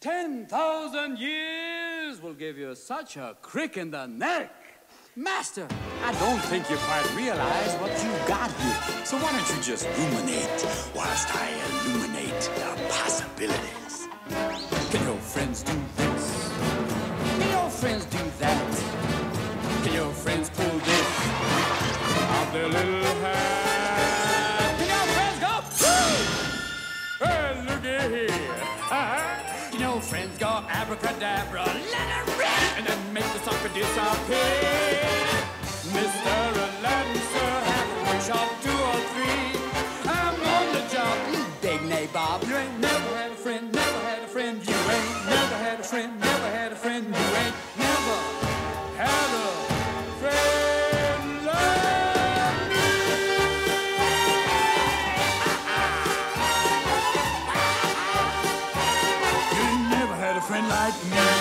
10,000 years will give you such a crick in the neck. Master, I don't think you quite realize what you got here. So why don't you just ruminate whilst I illuminate the possibilities? Can your friends do this? Can your friends do that? Can your friends pull this out their little hat? Can your friends go, woo! Hey, looky here. Can your friends go abracadabra, let it rip, and then make the sucker disappear? Mr. Aladdin, sir, have a workshop 2 or 3. I'm on the job, big nabob. You ain't never had a friend, never had a friend. You ain't never had a friend, never had a friend. You ain't never had a friend like me. You ain't never had a friend like me.